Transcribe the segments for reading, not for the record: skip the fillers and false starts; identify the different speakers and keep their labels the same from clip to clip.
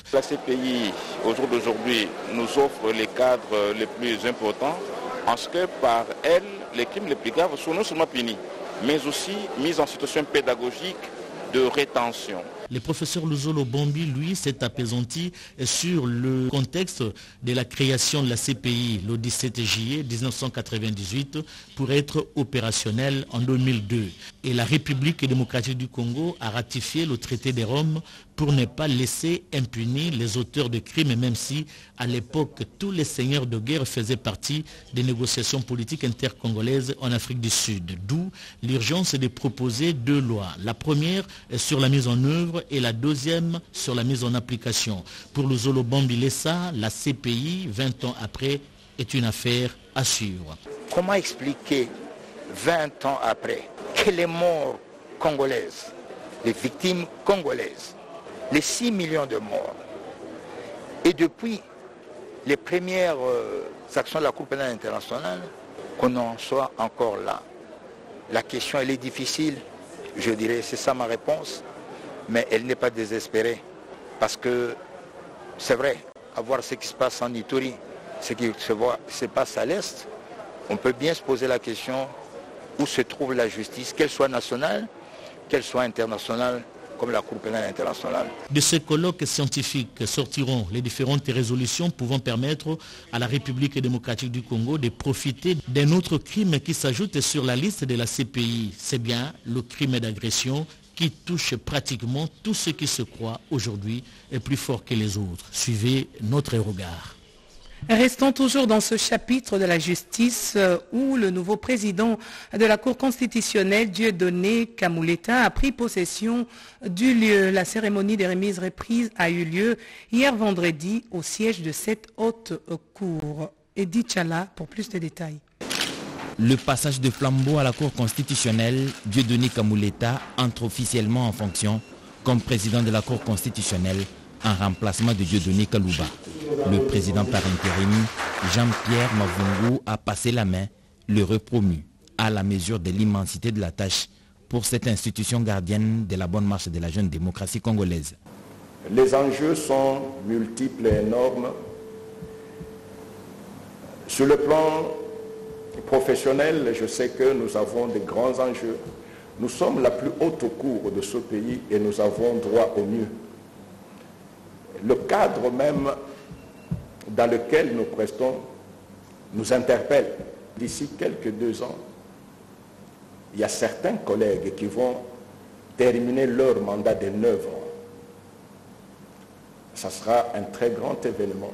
Speaker 1: La CPI, au jour d'aujourd'hui, nous offre les cadres les plus importants en ce que par elle, les crimes les plus graves sont non seulement punis, mais aussi mis en situation pédagogique de rétention.
Speaker 2: Le professeur Luzolo Bombi, lui, s'est apaisanti sur le contexte de la création de la CPI le 17 juillet 1998 pour être opérationnel en 2002. Et la République démocratique du Congo a ratifié le traité de Rome pour ne pas laisser impunis les auteurs de crimes, même si à l'époque tous les seigneurs de guerre faisaient partie des négociations politiques intercongolaises en Afrique du Sud. D'où l'urgence de proposer deux lois. La première est sur la mise en œuvre et la deuxième sur la mise en application. Pour Luzolo Bombi Lessa, la CPI, 20 ans après, est une affaire à suivre.
Speaker 3: Comment expliquer 20 ans après que les morts congolaises, les victimes congolaises, les 6 millions de morts, et depuis les premières actions de la Cour pénale internationale, qu'on en soit encore là. La question, elle est difficile, je dirais, c'est ça ma réponse, mais elle n'est pas désespérée, parce que c'est vrai, à voir ce qui se passe en Ituri, ce qui se passe à l'Est, on peut bien se poser la question où se trouve la justice, qu'elle soit nationale, qu'elle soit internationale, comme la Cour pénale internationale.
Speaker 2: De ces colloques scientifiques sortiront les différentes résolutions pouvant permettre à la République démocratique du Congo de profiter d'un autre crime qui s'ajoute sur la liste de la CPI. C'est bien le crime d'agression qui touche pratiquement tout ce qui se croit aujourd'hui est plus fort que les autres. Suivez notre regard.
Speaker 4: Restons toujours dans ce chapitre de la justice où le nouveau président de la Cour constitutionnelle, Dieudonné Kamuleta, a pris possession du lieu. La cérémonie des remises reprises a eu lieu hier vendredi au siège de cette haute cour. Edith Chala pour plus de détails.
Speaker 5: Le passage de flambeau à la Cour constitutionnelle, Dieudonné Kamuleta entre officiellement en fonction comme président de la Cour constitutionnelle en remplacement de Dieudonné Kalouba. Le président par intérim, Jean-Pierre Mavungu, a passé la main, le repromu, à la mesure de l'immensité de la tâche pour cette institution gardienne de la bonne marche de la jeune démocratie congolaise.
Speaker 6: Les enjeux sont multiples et énormes. Sur le plan professionnel, je sais que nous avons de grands enjeux. Nous sommes la plus haute cour de ce pays et nous avons droit au mieux. Le cadre même dans lequel nous prestons nous interpelle. D'ici quelques 2 ans, il y a certains collègues qui vont terminer leur mandat de 9 ans. Ça sera un très grand événement.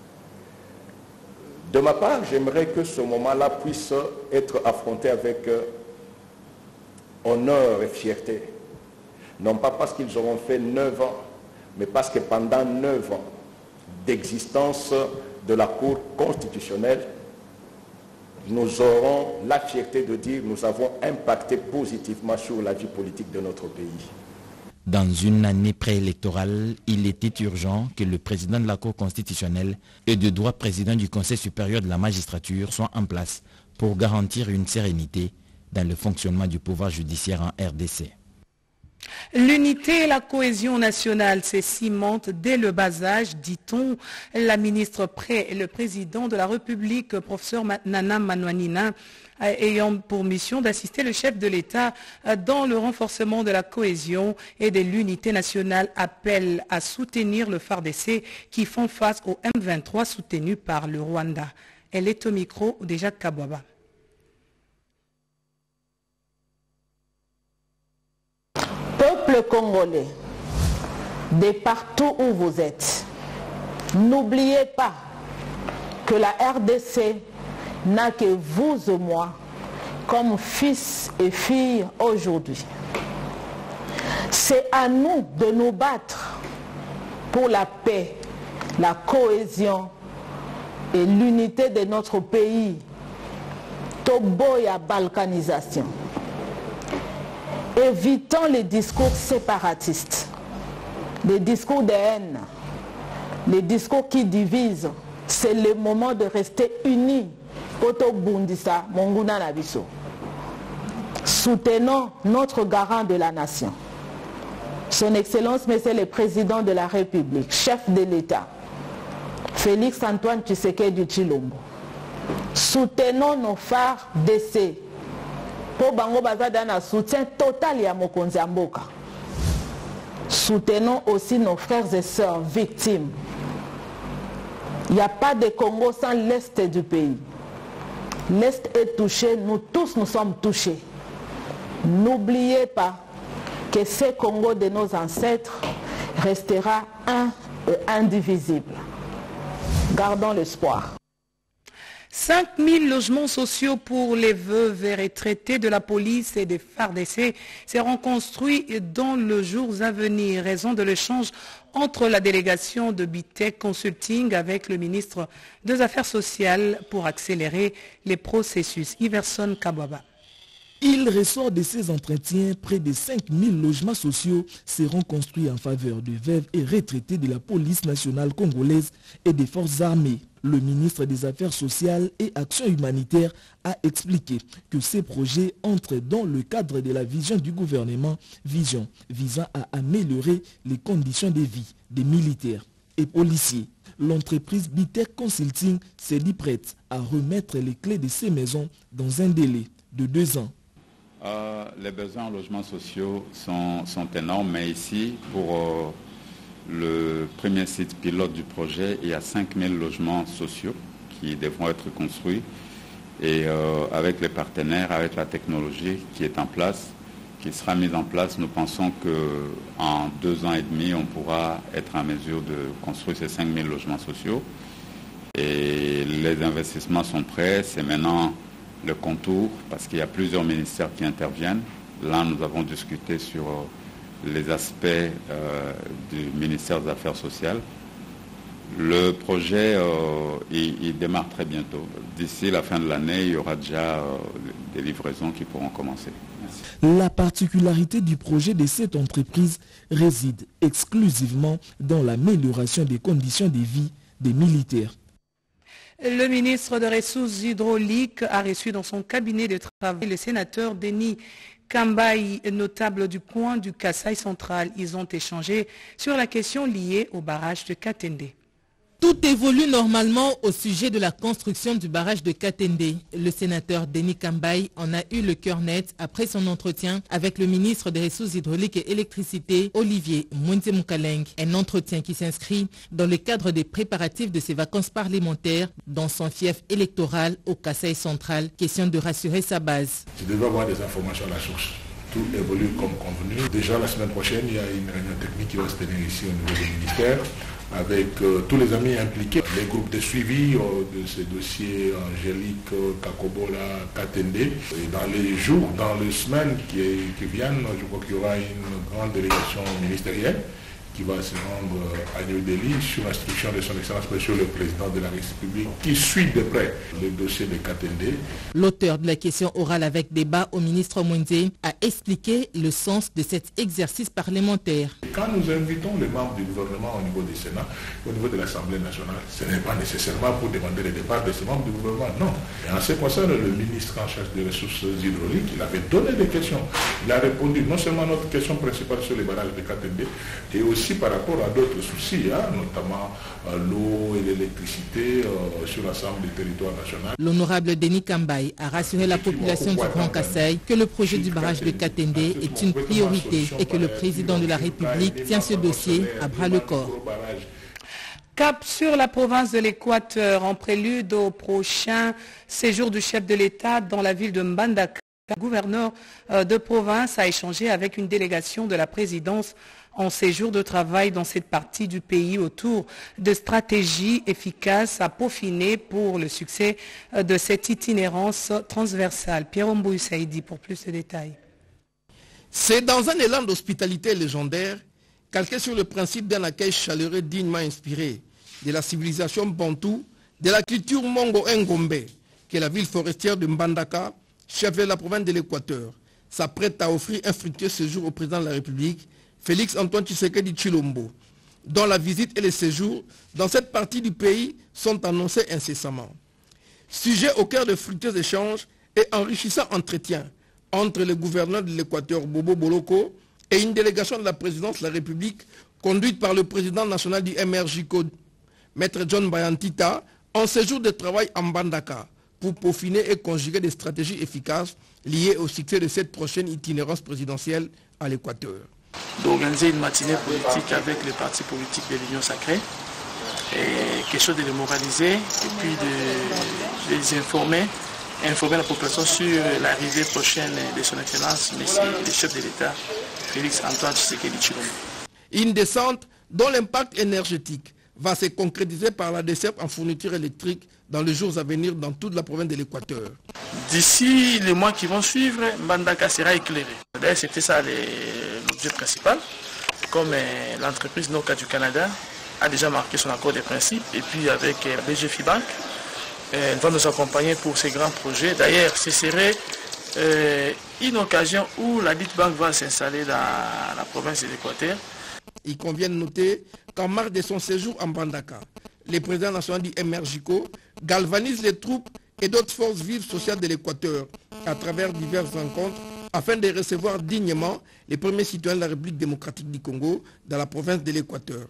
Speaker 6: De ma part, j'aimerais que ce moment-là puisse être affronté avec honneur et fierté. Non pas parce qu'ils auront fait 9 ans, mais parce que pendant 9 ans d'existence de la Cour constitutionnelle, nous aurons la fierté de dire que nous avons impacté positivement sur la vie politique de notre pays.
Speaker 5: Dans une année préélectorale, il était urgent que le président de la Cour constitutionnelle et de droit président du Conseil supérieur de la magistrature soient en place pour garantir une sérénité dans le fonctionnement du pouvoir judiciaire en RDC.
Speaker 4: L'unité et la cohésion nationale se cimentent dès le bas âge, dit-on. La ministre et le président de la République, professeur Nana Manouanina, ayant pour mission d'assister le chef de l'État dans le renforcement de la cohésion et de l'unité nationale, appelle à soutenir le FARDC qui font face au M23 soutenu par le Rwanda. Elle est au micro de Jacques Kabouaba.
Speaker 7: Peuple congolais, de partout où vous êtes, n'oubliez pas que la RDC n'a que vous et moi comme fils et filles aujourd'hui. C'est à nous de nous battre pour la paix, la cohésion et l'unité de notre pays. Toboya balkanisation. Évitons les discours séparatistes, les discours de haine, les discours qui divisent. C'est le moment de rester unis. Soutenons notre garant de la nation. Son Excellence, Monsieur le Président de la République, chef de l'État, Félix Antoine Tshisekedi Tshilombo, soutenons nos phares d'essai. Pour Bango Bazada, un soutien total à Mokonzi Mboka. Soutenons aussi nos frères et sœurs victimes. Il n'y a pas de Congo sans l'Est du pays. L'Est est touché, nous tous nous sommes touchés. N'oubliez pas que ce Congo de nos ancêtres restera un et indivisible. Gardons l'espoir.
Speaker 4: 5000 logements sociaux pour les veuves et retraités de la police et des FARDC seront construits dans les jours à venir, raison de l'échange entre la délégation de Bitec Consulting avec le ministre des Affaires sociales pour accélérer les processus. Iverson Kababa.
Speaker 8: Il ressort de ces entretiens, près de 5000 logements sociaux seront construits en faveur de veuves et retraités de la police nationale congolaise et des forces armées. Le ministre des Affaires sociales et Action humanitaire a expliqué que ces projets entrent dans le cadre de la vision du gouvernement, vision visant à améliorer les conditions de vie des militaires et policiers. L'entreprise Bitec Consulting s'est dit prête à remettre les clés de ces maisons dans un délai de 2 ans.
Speaker 9: Les besoins en logements sociaux sont énormes, mais ici, pour le premier site pilote du projet, il y a 5000 logements sociaux qui devront être construits. Et avec les partenaires, avec la technologie qui est en place, qui sera mise en place, nous pensons qu'en 2 ans et demi, on pourra être en mesure de construire ces 5000 logements sociaux. Et les investissements sont prêts, c'est maintenant le contour, parce qu'il y a plusieurs ministères qui interviennent. Là, nous avons discuté sur les aspects du ministère des Affaires sociales. Le projet, il démarre très bientôt. D'ici la fin de l'année, il y aura déjà des livraisons qui pourront commencer. Merci.
Speaker 8: La particularité du projet de cette entreprise réside exclusivement dans l'amélioration des conditions de vie des militaires.
Speaker 4: Le ministre des Ressources hydrauliques a reçu dans son cabinet de travail le sénateur Denis Kambaï, notable du coin du Kasaï central. Ils ont échangé sur la question liée au barrage de Katende.
Speaker 10: Tout évolue normalement au sujet de la construction du barrage de Katende. Le sénateur Denis Kambaï en a eu le cœur net après son entretien avec le ministre des Ressources hydrauliques et électricité, Olivier Mwinze-Moukaleng. Un entretien qui s'inscrit dans le cadre des préparatifs de ses vacances parlementaires dans son fief électoral au Kasaï central. Question de rassurer sa base.
Speaker 11: Je devais avoir des informations à la source. Tout évolue comme convenu. Déjà la semaine prochaine, il y a une réunion technique qui va se tenir ici au niveau du ministère, avec tous les amis impliqués, les groupes de suivi de ces dossiers, Angélique, Kakobola, Katende. Et dans les jours, dans les semaines qui viennent, je crois qu'il y aura une grande délégation ministérielle qui va se rendre à New Delhi sur l'instruction de son Excellence Monsieur le Président de la République qui suit de près le dossier de Katende.
Speaker 10: L'auteur de la question orale avec débat au ministre Mwinze a expliqué le sens de cet exercice parlementaire.
Speaker 11: Quand nous invitons les membres du gouvernement au niveau du Sénat, au niveau de l'Assemblée nationale, ce n'est pas nécessairement pour demander le départ de ces membres du gouvernement, non. Et en ce qui concerne le ministre en charge des ressources hydrauliques, il avait donné des questions. Il a répondu non seulement à notre question principale sur les barrages de Katende, et aussi par rapport à d'autres soucis, notamment l'eau et l'électricité sur l'ensemble du territoire national.
Speaker 10: L'honorable Denis Kambaï a rassuré la population du Grand Kasaï que le projet du barrage de Katende est une priorité et que le président de la République tient ce dossier à bras le corps.
Speaker 4: Cap sur la province de l'Équateur en prélude au prochain séjour du chef de l'État dans la ville de Mbandaka. Le gouverneur de province a échangé avec une délégation de la présidence en séjour de travail dans cette partie du pays autour de stratégies efficaces à peaufiner pour le succès de cette itinérance transversale. Pierre Mbouy Saïdi pour plus de détails.
Speaker 12: C'est dans un élan d'hospitalité légendaire, calqué sur le principe d'un accueil chaleureux dignement inspiré de la civilisation bantou, de la culture mongo-ngombe, que la ville forestière de Mbandaka, chef de la province de l'Équateur, s'apprête à offrir un fructueux séjour au président de la République, Félix Antoine Tshisekedi Tshilombo, dont la visite et les séjours dans cette partie du pays sont annoncés incessamment. Sujet au cœur de fructueux échanges et enrichissants entretiens entre le gouverneur de l'Équateur, Bobo Boloko, et une délégation de la présidence de la République conduite par le président national du MRJCO, Maître John Bayantita, en séjour de travail en Mbandaka pour peaufiner et conjuguer des stratégies efficaces liées au succès de cette prochaine itinérance présidentielle à l'Équateur.
Speaker 13: D'organiser une matinée politique avec les partis politiques de l'Union sacrée, et quelque chose de les moraliser et puis de les informer la population sur l'arrivée prochaine de son Excellence, le chef de l'État, Félix Antoine Tshisekedi Tshilombo.
Speaker 12: Une descente dont l'impact énergétique va se concrétiser par la desserte en fourniture électrique dans les jours à venir dans toute la province de l'Équateur.
Speaker 13: D'ici les mois qui vont suivre, Mbandaka sera éclairé. D'ailleurs, c'était ça l'objet principal. Comme l'entreprise Noka du Canada a déjà marqué son accord de principe, et puis avec BGFI Bank, elle va nous accompagner pour ces grands projets. D'ailleurs, ce serait une occasion où la dite banque va s'installer dans la province de l'Équateur.
Speaker 12: Il convient de noter qu'en marge de son séjour en Mbandaka, le président national du MRJCO galvanise les troupes et d'autres forces vives sociales de l'Équateur à travers diverses rencontres afin de recevoir dignement les premiers citoyens de la République démocratique du Congo dans la province de l'Équateur.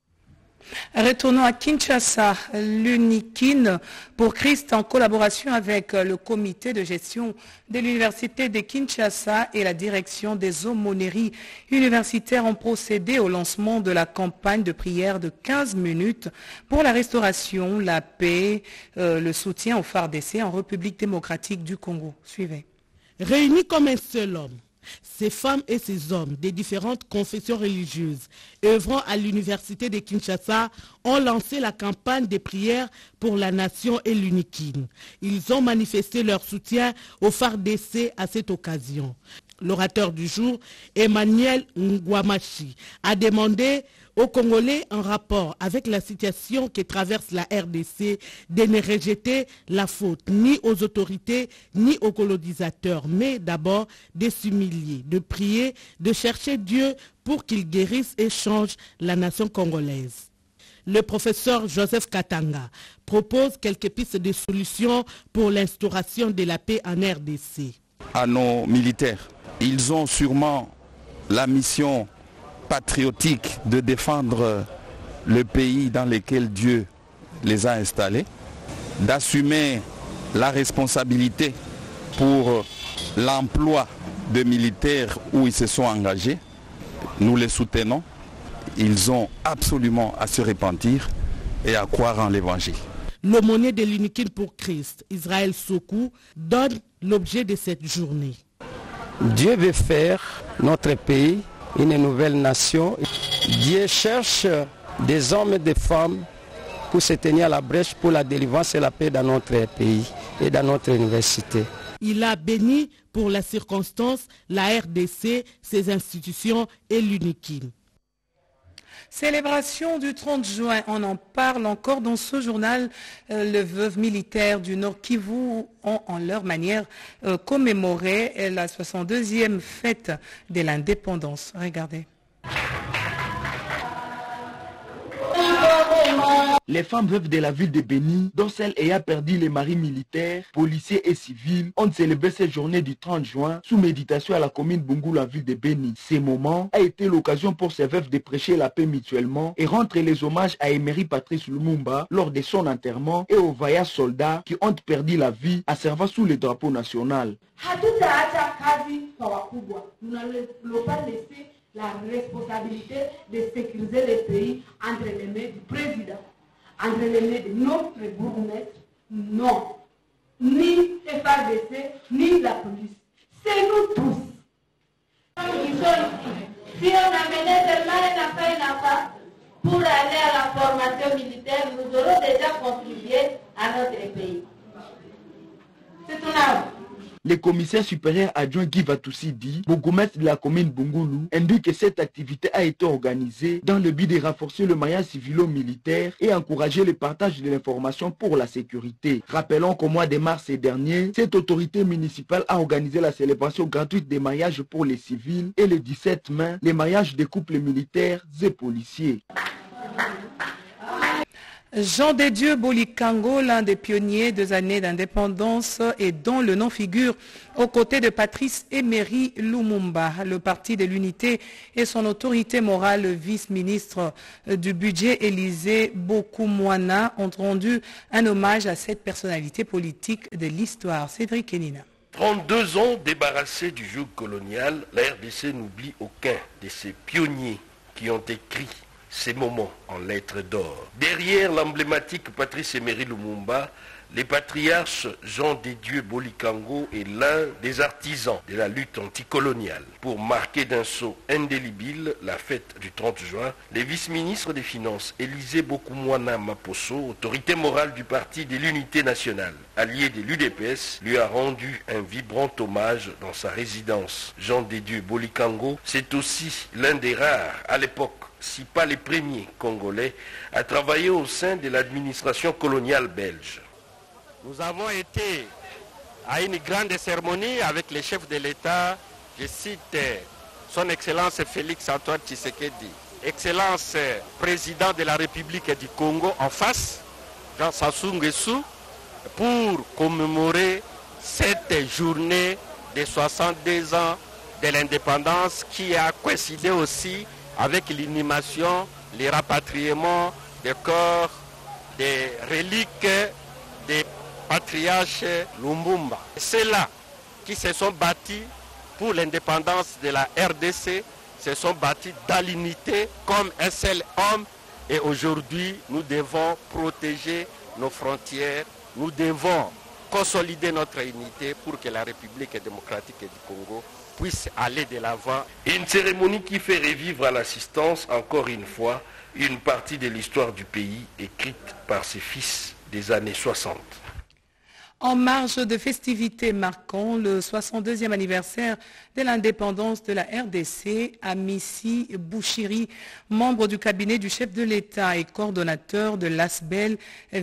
Speaker 4: Retournons à Kinshasa, l'UNIKIN pour Christ en collaboration avec le comité de gestion de l'université de Kinshasa et la direction des aumôneries universitaires ont procédé au lancement de la campagne de prière de 15 minutes pour la restauration, la paix, le soutien aux FARDC en République démocratique du Congo. Suivez.
Speaker 14: Réunis comme un seul homme, ces femmes et ces hommes des différentes confessions religieuses œuvrant à l'université de Kinshasa ont lancé la campagne de prière pour la nation et l'UNIKIN. Ils ont manifesté leur soutien aux FARDC à cette occasion. L'orateur du jour, Emmanuel Ngwamachi, a demandé aux Congolais en rapport avec la situation que traverse la RDC de ne rejeter la faute ni aux autorités ni aux colonisateurs, mais d'abord de s'humilier, de prier, de chercher Dieu pour qu'il guérisse et change la nation congolaise. Le professeur Joseph Katanga propose quelques pistes de solutions pour l'instauration de la paix en RDC.
Speaker 15: À nos militaires, ils ont sûrement la mission patriotique de défendre le pays dans lequel Dieu les a installés, d'assumer la responsabilité pour l'emploi de militaires où ils se sont engagés. Nous les soutenons. Ils ont absolument à se repentir et à croire en l'évangile.
Speaker 14: L'aumônier de l'UNIKIN pour Christ, Israël Sokou, donne l'objet de cette journée.
Speaker 16: Dieu veut faire notre pays une nouvelle nation. Dieu cherche des hommes et des femmes pour se tenir à la brèche pour la délivrance et la paix dans notre pays et dans notre université.
Speaker 14: Il a béni pour la circonstance la RDC, ses institutions et l'UNIKIN.
Speaker 4: Célébration du 30 juin, on en parle encore dans ce journal. Les veuves militaires du Nord Kivu ont en leur manière commémoré la 62e fête de l'indépendance. Regardez.
Speaker 17: Les femmes veuves de la ville de Béni, dont celles ayant perdu les maris militaires, policiers et civils, ont célébré cette journée du 30 juin sous méditation à la commune Bungu, la ville de Béni. Ce moment a été l'occasion pour ces veuves de prêcher la paix mutuellement et rendre les hommages à Emery Patrice Lumumba lors de son enterrement et aux vaillants soldats qui ont perdu la vie à servir sous le drapeau national.
Speaker 18: La responsabilité de sécuriser le pays entre les mains du président, entre les mains de notre bourgmestre, non. Ni FARDC, ni la police. C'est nous tous. Si on amenait seulement un enfant pour aller à la formation militaire, nous aurons déjà contribué à notre pays. C'est un âme.
Speaker 17: Le commissaire supérieur adjoint Guy Vatoussi, bourgmestre de la commune Bungulu, indique que cette activité a été organisée dans le but de renforcer le maillage civilo-militaire et encourager le partage de l'information pour la sécurité. Rappelons qu'au mois de mars dernier, cette autorité municipale a organisé la célébration gratuite des mariages pour les civils et le 17 mai, les mariages des couples militaires et policiers.
Speaker 4: Jean de Dieu Bolikango, l'un des pionniers des années d'indépendance et dont le nom figure aux côtés de Patrice Emery Lumumba. Le Parti de l'Unité et son autorité morale, le vice-ministre du budget Élisée Bokoumwana, ont rendu un hommage à cette personnalité politique de l'histoire. Cédric Kenina.
Speaker 19: 32 ans débarrassés du joug colonial, la RDC n'oublie aucun de ces pionniers qui ont écrit ces moments en lettres d'or. Derrière l'emblématique Patrice Emery Lumumba, les patriarches Jean de Dieu Bolikango est l'un des artisans de la lutte anticoloniale. Pour marquer d'un sceau indélébile la fête du 30 juin, les vice-ministres des Finances Élisée Bokoumwana Maposo, autorité morale du Parti de l'Unité nationale, allié de l'UDPS, lui a rendu un vibrant hommage dans sa résidence. Jean de Dieu Bolikango, c'est aussi l'un des rares à l'époque, si pas les premiers Congolais, à travailler au sein de l'administration coloniale belge.
Speaker 20: Nous avons été à une grande cérémonie avec les chefs de l'État, je cite son Excellence Félix Antoine Tshisekedi, Excellence Président de la République du Congo en face, Jean Sassou Nguesso, pour commémorer cette journée de 62 ans de l'indépendance qui a coïncidé aussi avec l'inhumation, les rapatriements des corps, des reliques des patriarches Lumumba. Ceux-là qui se sont battus pour l'indépendance de la RDC se sont battus dans l'unité comme un seul homme. Et aujourd'hui, nous devons protéger nos frontières, nous devons consolider notre unité pour que la République démocratique du Congo puisse aller de l'avant.
Speaker 19: Une cérémonie qui fait revivre à l'assistance, encore une fois, une partie de l'histoire du pays écrite par ses fils des années 60.
Speaker 4: En marge de festivités marquant le 62e anniversaire de l'indépendance de la RDC, Amissi Bouchiri, membre du cabinet du chef de l'État et coordonnateur de l'ASBEL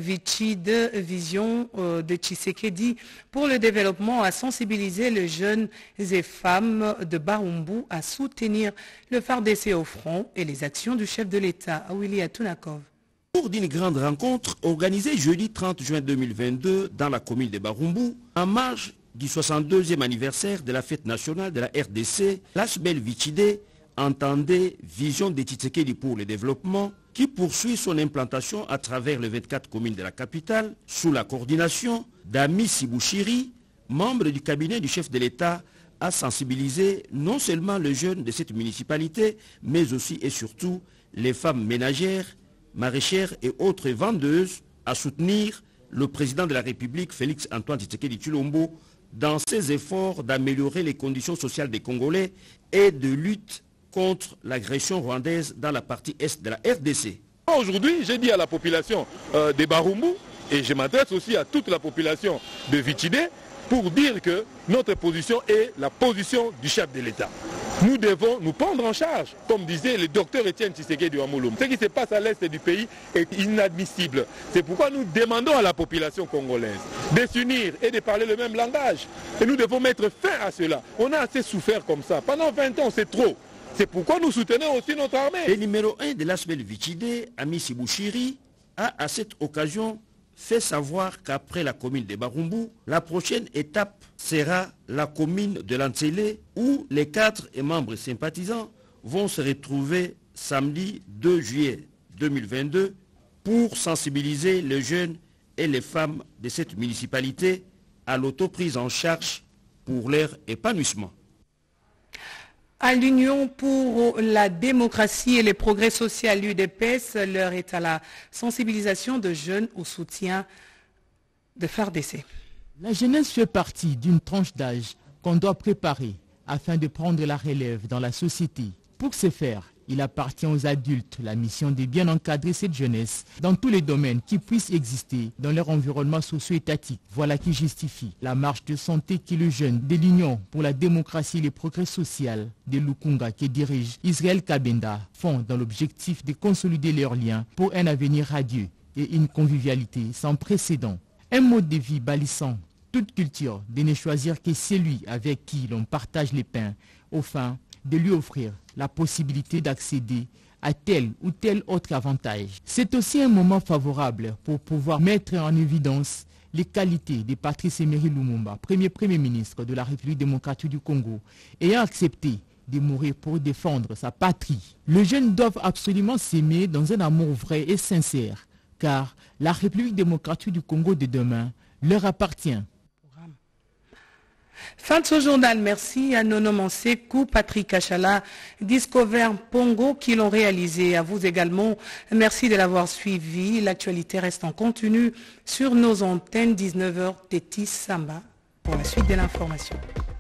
Speaker 4: Vichide Vision de Tshisekedi pour le développement, a sensibilisé les jeunes et femmes de Barumbu à soutenir le FARDC au front et les actions du chef de l'État, Willy Atunakov.
Speaker 21: Au cours d'une grande rencontre organisée jeudi 30 juin 2022 dans la commune de Barumbu, en marge du 62e anniversaire de la fête nationale de la RDC, l'ASBEL Vichide entendait Vision de Tshisekedi pour le développement qui poursuit son implantation à travers les 24 communes de la capitale sous la coordination d'Amissi Bouchiri, membre du cabinet du chef de l'État, a sensibilisé non seulement les jeunes de cette municipalité, mais aussi et surtout les femmes ménagères, maraîchères et autres vendeuses à soutenir le président de la République, Félix Antoine Tshisekedi Tshilombo, dans ses efforts d'améliorer les conditions sociales des Congolais et de lutte contre l'agression rwandaise dans la partie est de la RDC.
Speaker 22: Aujourd'hui, j'ai dit à la population de Barumbu, et je m'adresse aussi à toute la population de Vichide, pour dire que notre position est la position du chef de l'État. Nous devons nous prendre en charge, comme disait le docteur Étienne Tshisekedi du Amouloum. Ce qui se passe à l'est du pays est inadmissible. C'est pourquoi nous demandons à la population congolaise de s'unir et de parler le même langage. Et nous devons mettre fin à cela. On a assez souffert comme ça. Pendant 20 ans, c'est trop. C'est pourquoi nous soutenons aussi notre armée.
Speaker 21: Le numéro 1 de l'ASBEL Vichide, Amissi Bouchiri, a à cette occasion fait savoir qu'après la commune de Barumbu, la prochaine étape sera la commune de Lantsele où les cadres et membres sympathisants vont se retrouver samedi 2 juillet 2022 pour sensibiliser les jeunes et les femmes de cette municipalité à l'autoprise en charge pour leur épanouissement.
Speaker 4: À l'Union pour la démocratie et les progrès sociaux, l'UDPS, l'heure est à la sensibilisation de jeunes au soutien de FARDC.
Speaker 2: La jeunesse fait partie d'une tranche d'âge qu'on doit préparer afin de prendre la relève dans la société. Pour ce faire, il appartient aux adultes la mission de bien encadrer cette jeunesse dans tous les domaines qui puissent exister dans leur environnement socio-étatique. Voilà qui justifie la marche de santé que le jeune de l'Union pour la démocratie et le progrès social de Lukunga que dirige Israël Kabenda font dans l'objectif de consolider leurs liens pour un avenir radieux et une convivialité sans précédent. Un mode de vie balisant toute culture de ne choisir que celui avec qui l'on partage les pains, au fin de lui offrir la possibilité d'accéder
Speaker 10: à tel ou tel autre avantage. C'est aussi un moment favorable pour pouvoir mettre en évidence les qualités de Patrice Emery Lumumba, premier ministre de la République démocratique du Congo, ayant accepté de mourir pour défendre sa patrie. Les jeunes doivent absolument s'aimer dans un amour vrai et sincère, car la République démocratique du Congo de demain leur appartient.
Speaker 4: Fin de ce journal, merci à Nono Mansekou, Patrick Achala, Discover Pongo qui l'ont réalisé. À vous également, merci de l'avoir suivi. L'actualité reste en continu sur nos antennes 19h Tétis Samba pour la suite de l'information.